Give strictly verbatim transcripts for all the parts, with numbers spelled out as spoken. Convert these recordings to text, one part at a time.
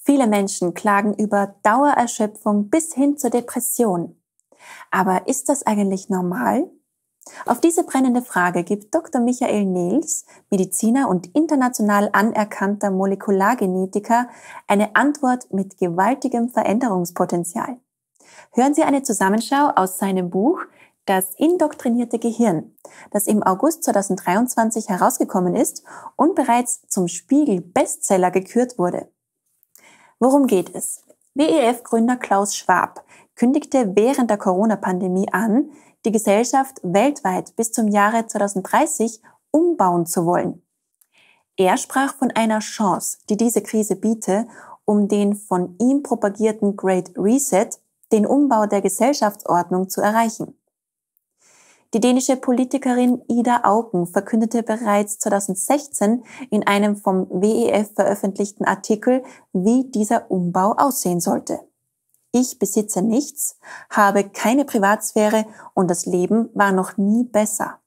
Viele Menschen klagen über Dauererschöpfung bis hin zur Depression. Aber ist das eigentlich normal? Auf diese brennende Frage gibt Doktor Michael Nehls, Mediziner und international anerkannter Molekulargenetiker, eine Antwort mit gewaltigem Veränderungspotenzial. Hören Sie eine Zusammenschau aus seinem Buch Das indoktrinierte Gehirn, das im August zweitausenddreiundzwanzig herausgekommen ist und bereits zum Spiegel-Bestseller gekürt wurde. Worum geht es? W E F-Gründer Klaus Schwab kündigte während der Corona-Pandemie an, die Gesellschaft weltweit bis zum Jahre zweitausenddreißig umbauen zu wollen. Er sprach von einer Chance, die diese Krise biete, um den von ihm propagierten Great Reset, den Umbau der Gesellschaftsordnung, zu erreichen. Die dänische Politikerin Ida Auken verkündete bereits zweitausendsechzehn in einem vom W E F veröffentlichten Artikel, wie dieser Umbau aussehen sollte. Ich besitze nichts, habe keine Privatsphäre und das Leben war noch nie besser.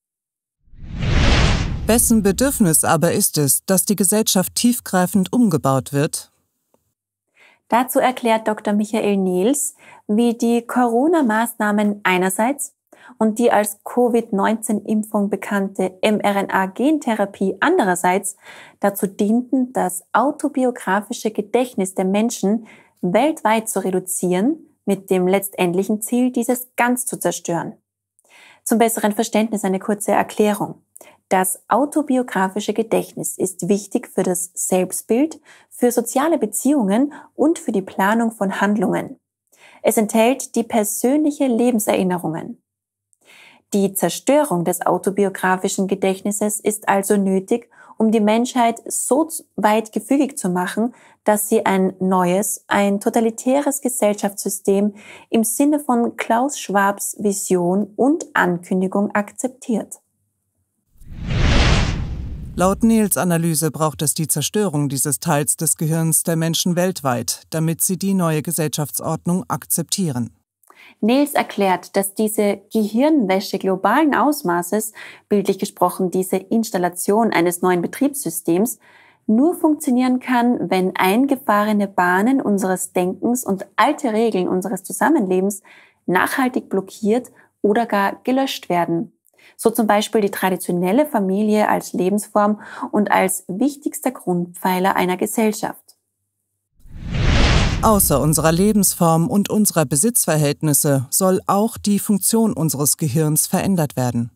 Wessen Bedürfnis aber ist es, dass die Gesellschaft tiefgreifend umgebaut wird? Dazu erklärt Doktor Michael Nehls, wie die Corona-Maßnahmen einerseits und die als Covid neunzehn Impfung bekannte mRNA-Gentherapie andererseits dazu dienten, das autobiografische Gedächtnis der Menschen weltweit zu reduzieren, mit dem letztendlichen Ziel, dieses ganz zu zerstören. Zum besseren Verständnis eine kurze Erklärung. Das autobiografische Gedächtnis ist wichtig für das Selbstbild, für soziale Beziehungen und für die Planung von Handlungen. Es enthält die persönliche Lebenserinnerungen. Die Zerstörung des autobiografischen Gedächtnisses ist also nötig, um die Menschheit so weit gefügig zu machen, dass sie ein neues, ein totalitäres Gesellschaftssystem im Sinne von Klaus Schwabs Vision und Ankündigung akzeptiert. Laut Nehls Analyse braucht es die Zerstörung dieses Teils des Gehirns der Menschen weltweit, damit sie die neue Gesellschaftsordnung akzeptieren. Nehls erklärt, dass diese Gehirnwäsche globalen Ausmaßes, bildlich gesprochen diese Installation eines neuen Betriebssystems, nur funktionieren kann, wenn eingefahrene Bahnen unseres Denkens und alte Regeln unseres Zusammenlebens nachhaltig blockiert oder gar gelöscht werden. So zum Beispiel die traditionelle Familie als Lebensform und als wichtigster Grundpfeiler einer Gesellschaft. Außer unserer Lebensform und unserer Besitzverhältnisse soll auch die Funktion unseres Gehirns verändert werden.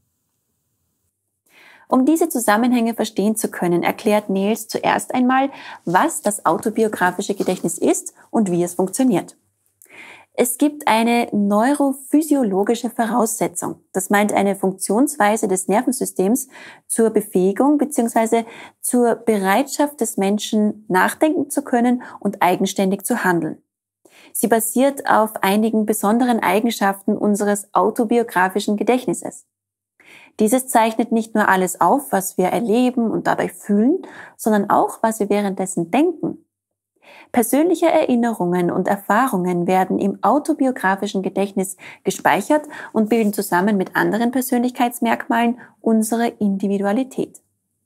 Um diese Zusammenhänge verstehen zu können, erklärt Nehls zuerst einmal, was das autobiografische Gedächtnis ist und wie es funktioniert. Es gibt eine neurophysiologische Voraussetzung. Das meint eine Funktionsweise des Nervensystems zur Befähigung bzw. zur Bereitschaft des Menschen, nachdenken zu können und eigenständig zu handeln. Sie basiert auf einigen besonderen Eigenschaften unseres autobiografischen Gedächtnisses. Dieses zeichnet nicht nur alles auf, was wir erleben und dadurch fühlen, sondern auch, was wir währenddessen denken. Persönliche Erinnerungen und Erfahrungen werden im autobiografischen Gedächtnis gespeichert und bilden zusammen mit anderen Persönlichkeitsmerkmalen unsere Individualität.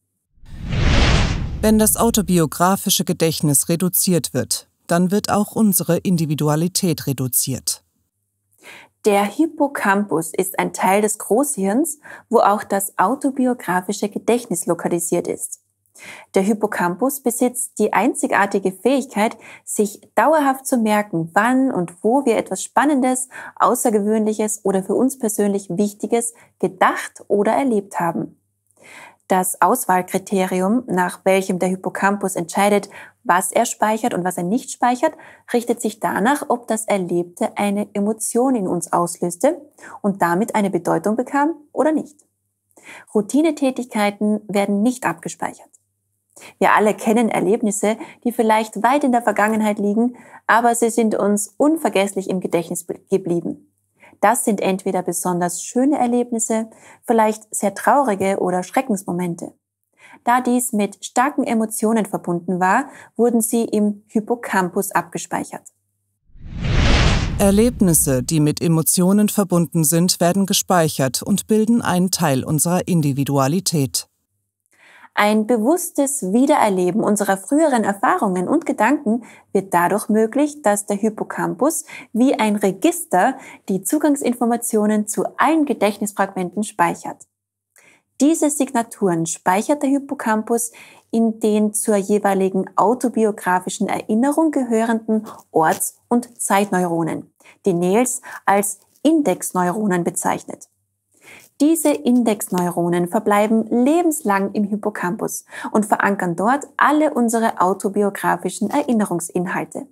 Wenn das autobiografische Gedächtnis reduziert wird, dann wird auch unsere Individualität reduziert. Der Hippocampus ist ein Teil des Großhirns, wo auch das autobiografische Gedächtnis lokalisiert ist. Der Hippocampus besitzt die einzigartige Fähigkeit, sich dauerhaft zu merken, wann und wo wir etwas Spannendes, Außergewöhnliches oder für uns persönlich Wichtiges gedacht oder erlebt haben. Das Auswahlkriterium, nach welchem der Hippocampus entscheidet, was er speichert und was er nicht speichert, richtet sich danach, ob das Erlebte eine Emotion in uns auslöste und damit eine Bedeutung bekam oder nicht. Routinetätigkeiten werden nicht abgespeichert. Wir alle kennen Erlebnisse, die vielleicht weit in der Vergangenheit liegen, aber sie sind uns unvergesslich im Gedächtnis geblieben. Das sind entweder besonders schöne Erlebnisse, vielleicht sehr traurige oder Schreckensmomente. Da dies mit starken Emotionen verbunden war, wurden sie im Hippocampus abgespeichert. Erlebnisse, die mit Emotionen verbunden sind, werden gespeichert und bilden einen Teil unserer Individualität. Ein bewusstes Wiedererleben unserer früheren Erfahrungen und Gedanken wird dadurch möglich, dass der Hippocampus wie ein Register die Zugangsinformationen zu allen Gedächtnisfragmenten speichert. Diese Signaturen speichert der Hippocampus in den zur jeweiligen autobiografischen Erinnerung gehörenden Orts- und Zeitneuronen, die Niels als Indexneuronen bezeichnet. Diese Indexneuronen verbleiben lebenslang im Hippocampus und verankern dort alle unsere autobiografischen Erinnerungsinhalte.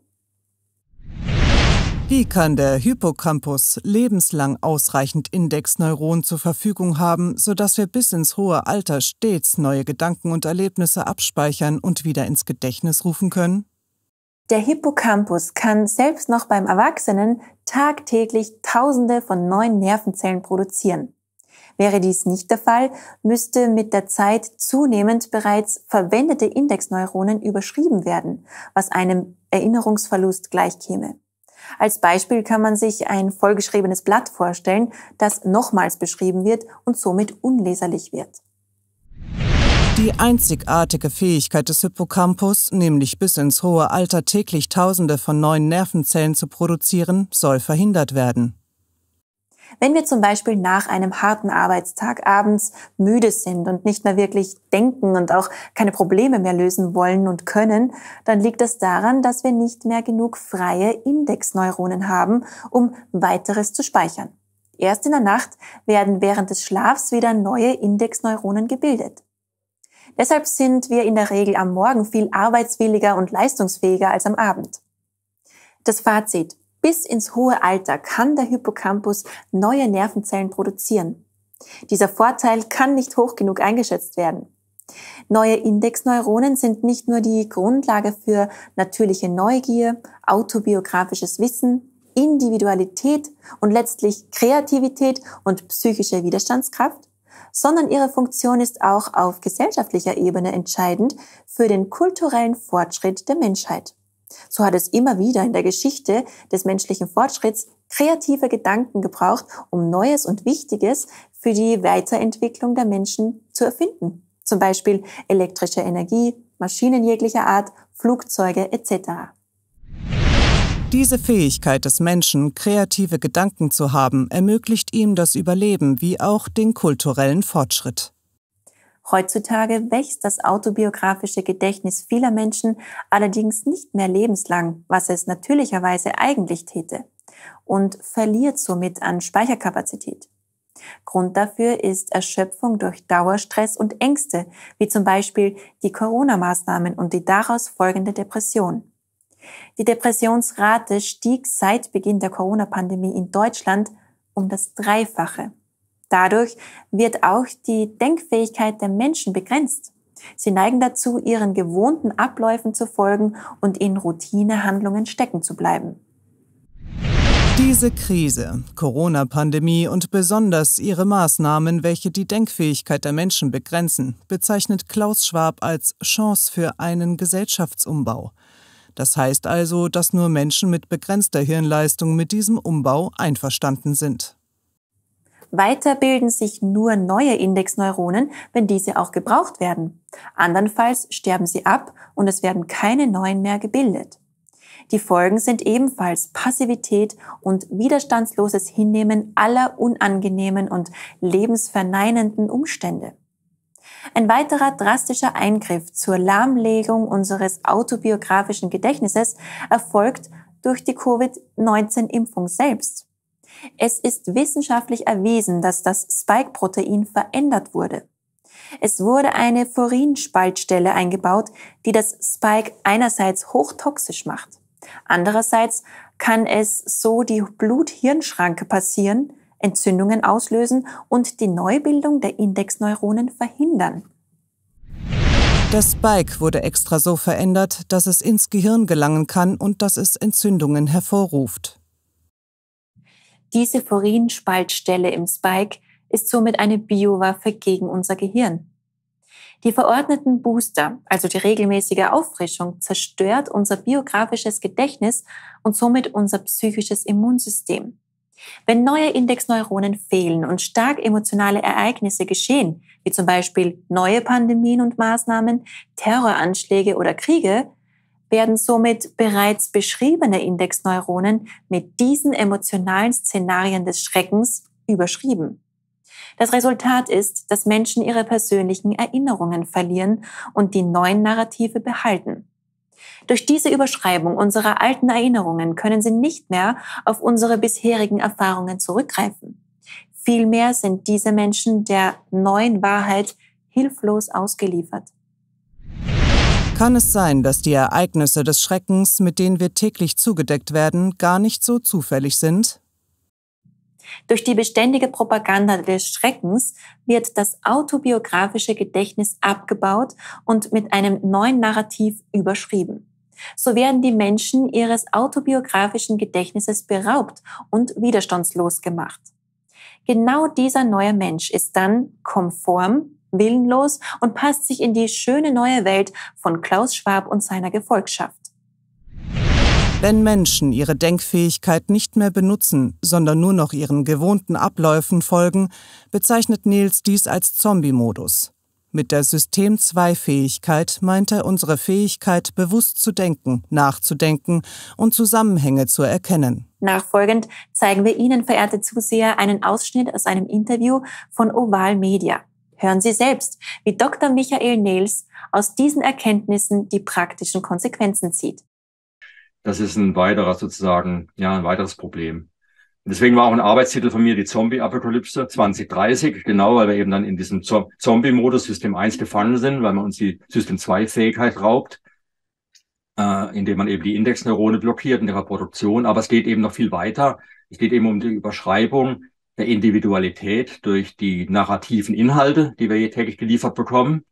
Wie kann der Hippocampus lebenslang ausreichend Indexneuronen zur Verfügung haben, sodass wir bis ins hohe Alter stets neue Gedanken und Erlebnisse abspeichern und wieder ins Gedächtnis rufen können? Der Hippocampus kann selbst noch beim Erwachsenen tagtäglich Tausende von neuen Nervenzellen produzieren. Wäre dies nicht der Fall, müsste mit der Zeit zunehmend bereits verwendete Indexneuronen überschrieben werden, was einem Erinnerungsverlust gleichkäme. Als Beispiel kann man sich ein vollgeschriebenes Blatt vorstellen, das nochmals beschrieben wird und somit unleserlich wird. Die einzigartige Fähigkeit des Hippocampus, nämlich bis ins hohe Alter täglich Tausende von neuen Nervenzellen zu produzieren, soll verhindert werden. Wenn wir zum Beispiel nach einem harten Arbeitstag abends müde sind und nicht mehr wirklich denken und auch keine Probleme mehr lösen wollen und können, dann liegt das daran, dass wir nicht mehr genug freie Indexneuronen haben, um weiteres zu speichern. Erst in der Nacht werden während des Schlafs wieder neue Indexneuronen gebildet. Deshalb sind wir in der Regel am Morgen viel arbeitswilliger und leistungsfähiger als am Abend. Das Fazit: Bis ins hohe Alter kann der Hippocampus neue Nervenzellen produzieren. Dieser Vorteil kann nicht hoch genug eingeschätzt werden. Neue Indexneuronen sind nicht nur die Grundlage für natürliche Neugier, autobiografisches Wissen, Individualität und letztlich Kreativität und psychische Widerstandskraft, sondern ihre Funktion ist auch auf gesellschaftlicher Ebene entscheidend für den kulturellen Fortschritt der Menschheit. So hat es immer wieder in der Geschichte des menschlichen Fortschritts kreative Gedanken gebraucht, um Neues und Wichtiges für die Weiterentwicklung der Menschen zu erfinden. Zum Beispiel elektrische Energie, Maschinen jeglicher Art, Flugzeuge et cetera. Diese Fähigkeit des Menschen, kreative Gedanken zu haben, ermöglicht ihm das Überleben wie auch den kulturellen Fortschritt. Heutzutage wächst das autobiografische Gedächtnis vieler Menschen allerdings nicht mehr lebenslang, was es natürlicherweise eigentlich täte, und verliert somit an Speicherkapazität. Grund dafür ist Erschöpfung durch Dauerstress und Ängste, wie zum Beispiel die Corona-Maßnahmen und die daraus folgende Depression. Die Depressionsrate stieg seit Beginn der Corona-Pandemie in Deutschland um das Dreifache. Dadurch wird auch die Denkfähigkeit der Menschen begrenzt. Sie neigen dazu, ihren gewohnten Abläufen zu folgen und in Routinehandlungen stecken zu bleiben. Diese Krise, Corona-Pandemie und besonders ihre Maßnahmen, welche die Denkfähigkeit der Menschen begrenzen, bezeichnet Klaus Schwab als Chance für einen Gesellschaftsumbau. Das heißt also, dass nur Menschen mit begrenzter Hirnleistung mit diesem Umbau einverstanden sind. Weiter bilden sich nur neue Indexneuronen, wenn diese auch gebraucht werden. Andernfalls sterben sie ab und es werden keine neuen mehr gebildet. Die Folgen sind ebenfalls Passivität und widerstandsloses Hinnehmen aller unangenehmen und lebensverneinenden Umstände. Ein weiterer drastischer Eingriff zur Lahmlegung unseres autobiografischen Gedächtnisses erfolgt durch die Covid neunzehn Impfung selbst. Es ist wissenschaftlich erwiesen, dass das Spike-Protein verändert wurde. Es wurde eine Furinspaltstelle eingebaut, die das Spike einerseits hochtoxisch macht. Andererseits kann es so die Blut-Hirn-Schranke passieren, Entzündungen auslösen und die Neubildung der Indexneuronen verhindern. Das Spike wurde extra so verändert, dass es ins Gehirn gelangen kann und dass es Entzündungen hervorruft. Diese Furinspaltstelle im Spike ist somit eine Biowaffe gegen unser Gehirn. Die verordneten Booster, also die regelmäßige Auffrischung, zerstört unser biografisches Gedächtnis und somit unser psychisches Immunsystem. Wenn neue Indexneuronen fehlen und stark emotionale Ereignisse geschehen, wie zum Beispiel neue Pandemien und Maßnahmen, Terroranschläge oder Kriege, werden somit bereits beschriebene Indexneuronen mit diesen emotionalen Szenarien des Schreckens überschrieben. Das Resultat ist, dass Menschen ihre persönlichen Erinnerungen verlieren und die neuen Narrative behalten. Durch diese Überschreibung unserer alten Erinnerungen können sie nicht mehr auf unsere bisherigen Erfahrungen zurückgreifen. Vielmehr sind diese Menschen der neuen Wahrheit hilflos ausgeliefert. Kann es sein, dass die Ereignisse des Schreckens, mit denen wir täglich zugedeckt werden, gar nicht so zufällig sind? Durch die beständige Propaganda des Schreckens wird das autobiografische Gedächtnis abgebaut und mit einem neuen Narrativ überschrieben. So werden die Menschen ihres autobiografischen Gedächtnisses beraubt und widerstandslos gemacht. Genau dieser neue Mensch ist dann konform, willenlos und passt sich in die schöne neue Welt von Klaus Schwab und seiner Gefolgschaft. Wenn Menschen ihre Denkfähigkeit nicht mehr benutzen, sondern nur noch ihren gewohnten Abläufen folgen, bezeichnet Nils dies als Zombie-Modus. Mit der System-zwei-Fähigkeit meint er unsere Fähigkeit, bewusst zu denken, nachzudenken und Zusammenhänge zu erkennen. Nachfolgend zeigen wir Ihnen, verehrte Zuseher, einen Ausschnitt aus einem Interview von Oval Media. Hören Sie selbst, wie Doktor Michael Nehls aus diesen Erkenntnissen die praktischen Konsequenzen zieht. Das ist ein weiterer sozusagen, ja, ein weiteres Problem. Und deswegen war auch ein Arbeitstitel von mir die Zombie-Apokalypse zwanzig dreißig, genau, weil wir eben dann in diesem Zombie-Modus System eins gefangen sind, weil man uns die System zwei Fähigkeit raubt, äh, indem man eben die Indexneurone blockiert in ihrer Produktion. Aber es geht eben noch viel weiter. Es geht eben um die Überschreibung der Individualität durch die narrativen Inhalte, die wir hier täglich geliefert bekommen.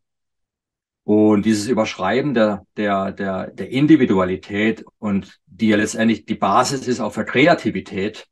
Und dieses Überschreiben der, der, der, der Individualität und die ja letztendlich die Basis ist auch für Kreativität,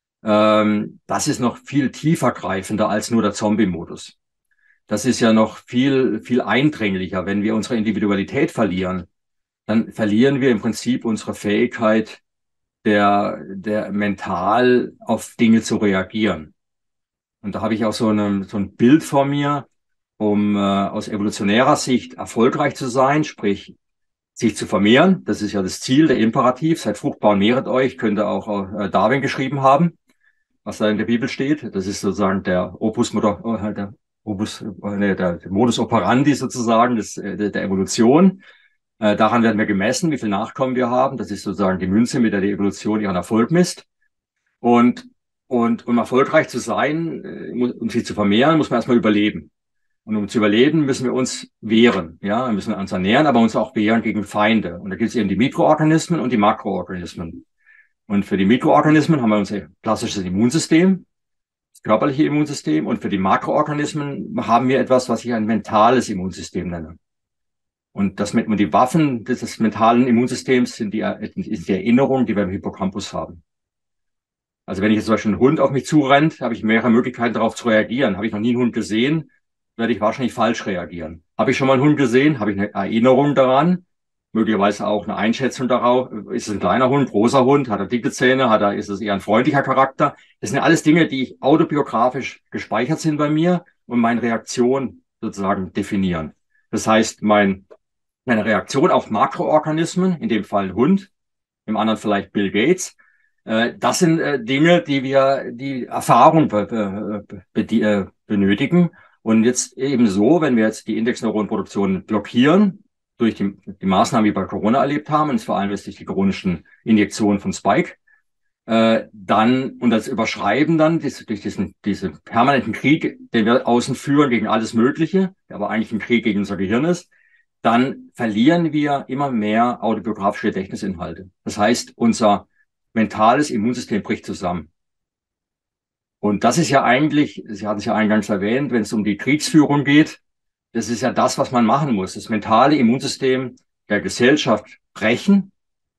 ähm, das ist noch viel tiefer greifender als nur der Zombie-Modus. Das ist ja noch viel, viel eindringlicher. Wenn wir unsere Individualität verlieren, dann verlieren wir im Prinzip unsere Fähigkeit, der, der mental auf Dinge zu reagieren. Und da habe ich auch so, eine, so ein Bild vor mir, um äh, aus evolutionärer Sicht erfolgreich zu sein, sprich sich zu vermehren. Das ist ja das Ziel, der Imperativ. Seid fruchtbar und mehret euch, könnte auch äh, Darwin geschrieben haben, was da in der Bibel steht. Das ist sozusagen der Opus, äh, der, Opus äh, der, der Modus operandi sozusagen des, äh, der Evolution. Äh, daran werden wir gemessen, wie viel Nachkommen wir haben. Das ist sozusagen die Münze, mit der die Evolution ihren Erfolg misst. Und, und um erfolgreich zu sein, äh, um sich zu vermehren, muss man erstmal überleben. Und um zu überleben, müssen wir uns wehren. Ja, wir müssen uns ernähren, aber uns auch wehren gegen Feinde. Und da gibt es eben die Mikroorganismen und die Makroorganismen. Und für die Mikroorganismen haben wir unser klassisches Immunsystem, das körperliche Immunsystem. Und für die Makroorganismen haben wir etwas, was ich ein mentales Immunsystem nenne. Und das mit und die Waffen des mentalen Immunsystems sind die, ist die Erinnerung, die wir im Hippocampus haben. Also wenn ich jetzt zum Beispiel ein Hund auf mich zurennt, habe ich mehrere Möglichkeiten darauf zu reagieren. Habe ich noch nie einen Hund gesehen, werde ich wahrscheinlich falsch reagieren. Habe ich schon mal einen Hund gesehen, habe ich eine Erinnerung daran, möglicherweise auch eine Einschätzung darauf, ist es ein kleiner Hund, großer Hund, hat er dicke Zähne, hat er, ist es eher ein freundlicher Charakter. Das sind ja alles Dinge, die ich autobiografisch gespeichert sind bei mir und meine Reaktion sozusagen definieren. Das heißt, mein, meine Reaktion auf Makroorganismen, in dem Fall ein Hund, im anderen vielleicht Bill Gates, äh, das sind äh, Dinge, die wir, die Erfahrung be, be, be, äh, benötigen. Und jetzt eben so, wenn wir jetzt die Indexneuronenproduktion blockieren, durch die, die Maßnahmen, die wir bei Corona erlebt haben, und vor allem jetzt durch die chronischen Injektionen von Spike, äh, dann, und das Überschreiben dann, diese, durch diesen, diesen permanenten Krieg, den wir außen führen gegen alles Mögliche, der aber eigentlich ein Krieg gegen unser Gehirn ist, dann verlieren wir immer mehr autobiografische Gedächtnisinhalte. Das heißt, unser mentales Immunsystem bricht zusammen. Und das ist ja eigentlich, Sie hatten es ja eingangs erwähnt, wenn es um die Kriegsführung geht, das ist ja das, was man machen muss. Das mentale Immunsystem der Gesellschaft brechen,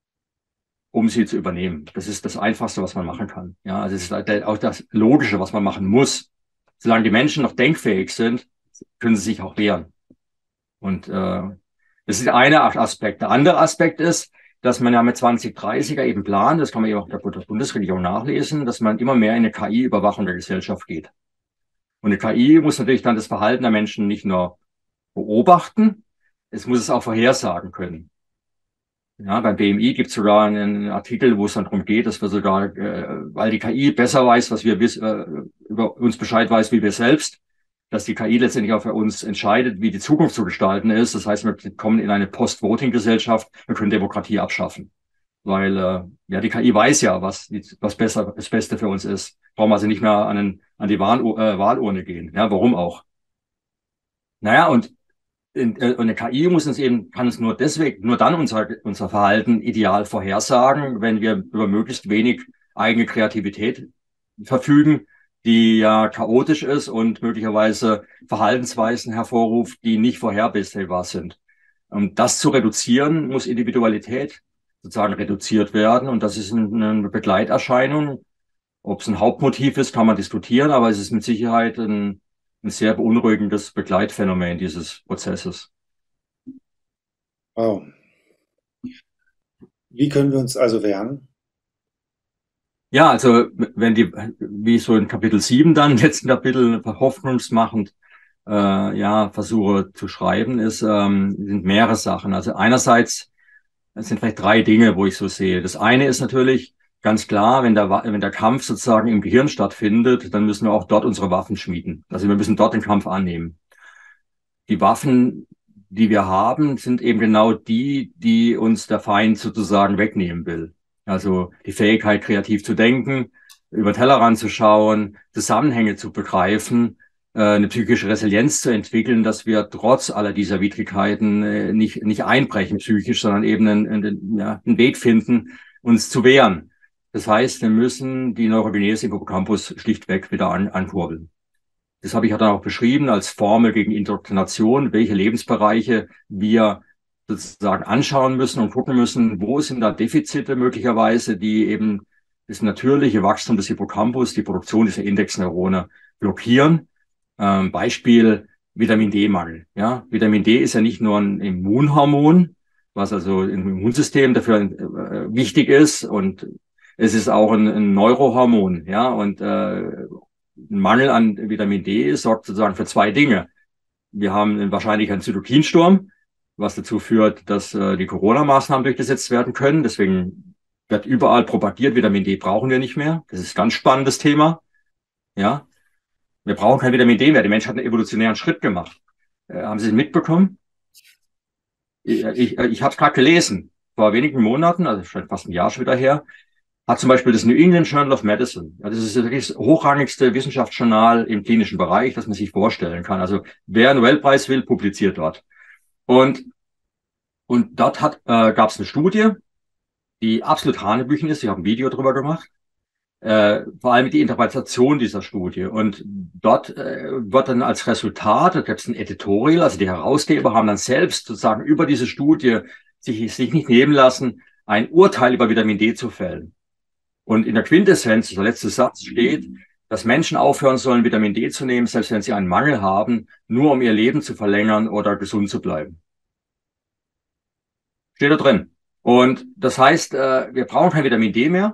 um sie zu übernehmen. Das ist das Einfachste, was man machen kann. Ja, also es ist auch das Logische, was man machen muss. Solange die Menschen noch denkfähig sind, können sie sich auch wehren. Und äh, das ist der eine Aspekt. Der andere Aspekt ist, dass man ja mit zwanzig dreißiger eben plant, das kann man ja auch in der Bundesregierung nachlesen, dass man immer mehr in eine K I-Überwachung der Gesellschaft geht. Und eine K I muss natürlich dann das Verhalten der Menschen nicht nur beobachten, es muss es auch vorhersagen können. Ja, beim B M I gibt es sogar einen Artikel, wo es dann darum geht, dass wir sogar, äh, weil die K I besser weiß, was wir wissen, äh, über uns Bescheid weiß, wie wir selbst, dass die K I letztendlich auch für uns entscheidet, wie die Zukunft zu gestalten ist. Das heißt, wir kommen in eine Post-Voting-Gesellschaft, wir können Demokratie abschaffen. Weil äh, ja die K I weiß ja, was was besser das Beste für uns ist. Brauchen wir also nicht mehr an, den, an die Wahl, äh, Wahlurne gehen. Ja, warum auch? Naja, und in, äh, eine K I muss uns eben, kann uns nur deswegen, nur dann unser, unser Verhalten ideal vorhersagen, wenn wir über möglichst wenig eigene Kreativität verfügen, die ja chaotisch ist und möglicherweise Verhaltensweisen hervorruft, die nicht vorhersehbar sind. Um das zu reduzieren, muss Individualität sozusagen reduziert werden. Und das ist eine Begleiterscheinung. Ob es ein Hauptmotiv ist, kann man diskutieren, aber es ist mit Sicherheit ein, ein sehr beunruhigendes Begleitphänomen dieses Prozesses. Wow. Wie können wir uns also wehren? Ja, also wenn die, wie so in Kapitel sieben dann, letzten Kapitel hoffnungsmachend, äh, ja, versuche zu schreiben, ist, ähm, sind mehrere Sachen. Also einerseits, es sind vielleicht drei Dinge, wo ich so sehe. Das eine ist natürlich ganz klar, wenn der, wenn der Kampf sozusagen im Gehirn stattfindet, dann müssen wir auch dort unsere Waffen schmieden. Also wir müssen dort den Kampf annehmen. Die Waffen, die wir haben, sind eben genau die, die uns der Feind sozusagen wegnehmen will. Also die Fähigkeit, kreativ zu denken, über den Tellerrand zu schauen, Zusammenhänge zu begreifen, eine psychische Resilienz zu entwickeln, dass wir trotz aller dieser Widrigkeiten nicht, nicht einbrechen psychisch, sondern eben einen, einen, ja, einen Weg finden, uns zu wehren. Das heißt, wir müssen die Neurogenese im Hippocampus schlichtweg wieder an, ankurbeln. Das habe ich ja dann auch beschrieben als Formel gegen Indoktrination, welche Lebensbereiche wir sozusagen anschauen müssen und gucken müssen, wo sind da Defizite möglicherweise, die eben das natürliche Wachstum des Hippocampus, die Produktion dieser Indexneurone blockieren. Ähm, Beispiel Vitamin D-Mangel. Ja, Vitamin D ist ja nicht nur ein Immunhormon, was also im Immunsystem dafür äh, wichtig ist, und es ist auch ein, ein Neurohormon. Ja, und äh, ein Mangel an Vitamin D sorgt sozusagen für zwei Dinge. Wir haben wahrscheinlich einen Zytokinsturm, was dazu führt, dass äh, die Corona-Maßnahmen durchgesetzt werden können. Deswegen wird überall propagiert, Vitamin D brauchen wir nicht mehr. Das ist ein ganz spannendes Thema. Ja, wir brauchen kein Vitamin D mehr. Der Mensch hat einen evolutionären Schritt gemacht. Äh, haben Sie es mitbekommen? Ich, ich, ich habe es gerade gelesen. Vor wenigen Monaten, also schon fast ein Jahr schon wieder her, hat zum Beispiel das New England Journal of Medicine, ja, das ist wirklich das hochrangigste Wissenschaftsjournal im klinischen Bereich, das man sich vorstellen kann. Also wer einen Nobelpreis will, publiziert dort. Und, und dort hat, äh, gab es eine Studie, die absolut hanebüchen ist. Ich habe ein Video drüber gemacht. Äh, vor allem die Interpretation dieser Studie. Und dort äh, wird dann als Resultat, da gibt es ein Editorial, also die Herausgeber haben dann selbst sozusagen über diese Studie sich, sich nicht nehmen lassen, ein Urteil über Vitamin D zu fällen. Und in der Quintessenz, der letzte Satz steht, dass Menschen aufhören sollen, Vitamin D zu nehmen, selbst wenn sie einen Mangel haben, nur um ihr Leben zu verlängern oder gesund zu bleiben. Steht da drin. Und das heißt, äh, wir brauchen kein Vitamin D mehr,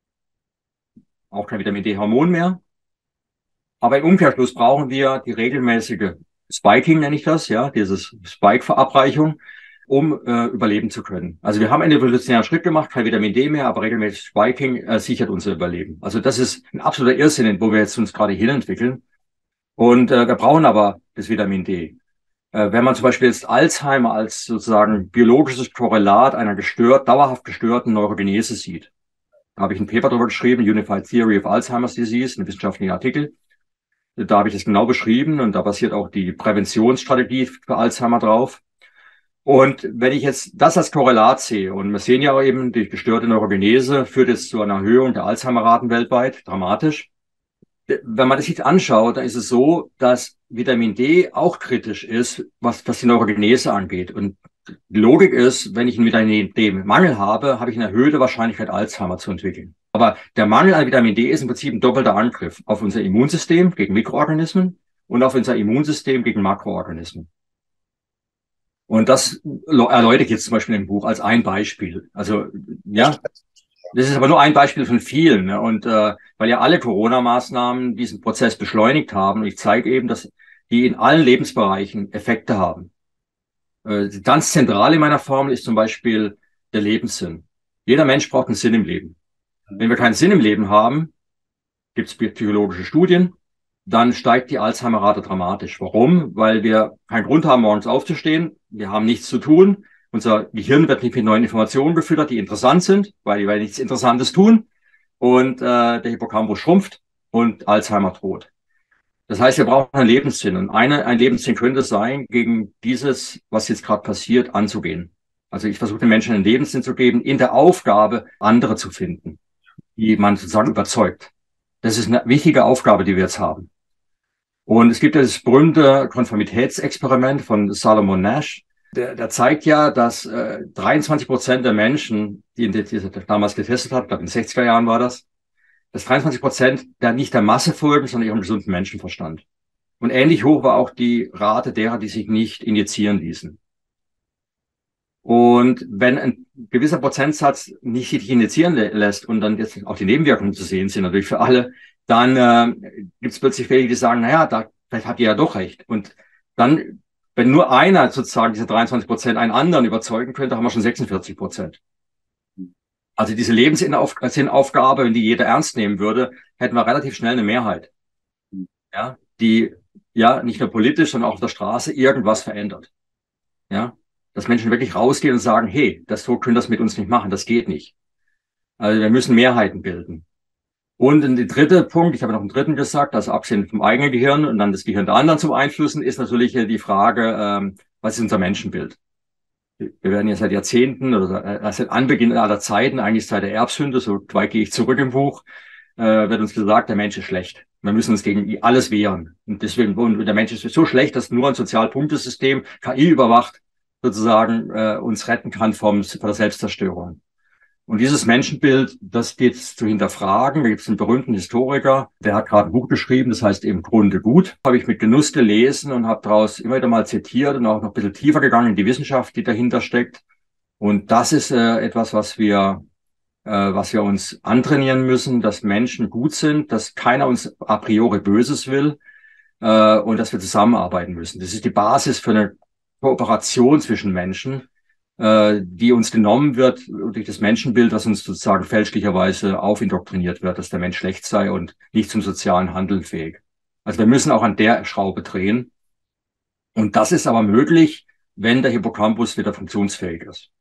auch kein Vitamin D-Hormon mehr. Aber im Umkehrschluss brauchen wir die regelmäßige Spiking, nenne ich das, ja, dieses Spike-Verabreichung, um äh, überleben zu können. Also wir haben einen evolutionären Schritt gemacht, kein Vitamin D mehr, aber regelmäßig Spiking äh, sichert unser Überleben. Also das ist ein absoluter Irrsinn, wo wir jetzt uns gerade hinentwickeln. Und äh, wir brauchen aber das Vitamin D. Äh, wenn man zum Beispiel jetzt Alzheimer als sozusagen biologisches Korrelat einer gestört, dauerhaft gestörten Neurogenese sieht, da habe ich ein Paper darüber geschrieben, Unified Theory of Alzheimer's Disease, ein wissenschaftlicher Artikel. Da habe ich das genau beschrieben und da basiert auch die Präventionsstrategie für Alzheimer drauf. Und wenn ich jetzt das als Korrelat sehe, und wir sehen ja auch eben, die gestörte Neurogenese führt jetzt zu einer Erhöhung der Alzheimer-Raten weltweit, dramatisch. Wenn man das sich anschaut, dann ist es so, dass Vitamin D auch kritisch ist, was, was die Neurogenese angeht. Und die Logik ist, wenn ich einen Vitamin D-Mangel habe, habe ich eine erhöhte Wahrscheinlichkeit, Alzheimer zu entwickeln. Aber der Mangel an Vitamin D ist im Prinzip ein doppelter Angriff auf unser Immunsystem gegen Mikroorganismen und auf unser Immunsystem gegen Makroorganismen. Und das erläutere ich jetzt zum Beispiel im Buch als ein Beispiel. Also, ja, das ist aber nur ein Beispiel von vielen. Ne? Und äh, weil ja alle Corona-Maßnahmen diesen Prozess beschleunigt haben, und ich zeige eben, dass die in allen Lebensbereichen Effekte haben. Äh, ganz zentral in meiner Formel ist zum Beispiel der Lebenssinn. Jeder Mensch braucht einen Sinn im Leben. Wenn wir keinen Sinn im Leben haben, gibt es psychologische Studien, dann steigt die Alzheimer-Rate dramatisch. Warum? Weil wir keinen Grund haben, morgens aufzustehen. Wir haben nichts zu tun. Unser Gehirn wird nicht mit neuen Informationen gefüttert, die interessant sind, weil wir nichts Interessantes tun. Und äh, der Hippocampus schrumpft und Alzheimer droht. Das heißt, wir brauchen einen Lebenssinn. Und eine, ein Lebenssinn könnte sein, gegen dieses, was jetzt gerade passiert, anzugehen. Also ich versuche den Menschen einen Lebenssinn zu geben, in der Aufgabe, andere zu finden, die man sozusagen überzeugt. Das ist eine wichtige Aufgabe, die wir jetzt haben. Und es gibt ja das berühmte Konformitätsexperiment von Salomon Nash. Der, der zeigt ja, dass äh, dreiundzwanzig Prozent der Menschen, die in der, die damals getestet hat, ich glaube in den sechziger Jahren war das, dass dreiundzwanzig Prozent der nicht der Masse folgen, sondern ihrem gesunden Menschenverstand. Und ähnlich hoch war auch die Rate derer, die sich nicht injizieren ließen. Und wenn ein gewisser Prozentsatz nicht sich injizieren lässt und dann jetzt auch die Nebenwirkungen zu sehen sind, natürlich für alle, dann äh, gibt es plötzlich welche, die sagen, naja, da, vielleicht habt ihr ja doch recht. Und dann, wenn nur einer sozusagen diese dreiundzwanzig Prozent einen anderen überzeugen könnte, haben wir schon sechsundvierzig Prozent. Also diese Lebenssinnaufgabe, wenn die jeder ernst nehmen würde, hätten wir relativ schnell eine Mehrheit, ja, die ja nicht nur politisch, sondern auch auf der Straße irgendwas verändert. Ja, dass Menschen wirklich rausgehen und sagen, hey, das so können das mit uns nicht machen, das geht nicht. Also wir müssen Mehrheiten bilden. Und der dritte Punkt, ich habe noch einen dritten gesagt, also abgesehen vom eigenen Gehirn und dann das Gehirn der anderen zu beeinflussen, ist natürlich die Frage, ähm, was ist unser Menschenbild? Wir werden ja seit Jahrzehnten oder seit Anbeginn aller Zeiten, eigentlich seit der Erbsünde, so weit gehe ich zurück im Buch, äh, wird uns gesagt, der Mensch ist schlecht. Wir müssen uns gegen alles wehren. Und deswegen, und der Mensch ist so schlecht, dass nur ein Sozialpunktesystem, K I überwacht, sozusagen äh, uns retten kann vom, von der Selbstzerstörung. Und dieses Menschenbild, das geht zu hinterfragen. Da gibt es einen berühmten Historiker, der hat gerade ein Buch geschrieben, das heißt im Grunde gut. Habe ich mit Genuss gelesen und habe daraus immer wieder mal zitiert und auch noch ein bisschen tiefer gegangen in die Wissenschaft, die dahinter steckt. Und das ist äh, etwas, was wir, äh, was wir uns antrainieren müssen, dass Menschen gut sind, dass keiner uns a priori Böses will äh, und dass wir zusammenarbeiten müssen. Das ist die Basis für eine Kooperation zwischen Menschen, die uns genommen wird durch das Menschenbild, das uns sozusagen fälschlicherweise aufindoktriniert wird, dass der Mensch schlecht sei und nicht zum sozialen Handeln fähig. Also wir müssen auch an der Schraube drehen. Und das ist aber möglich, wenn der Hippocampus wieder funktionsfähig ist.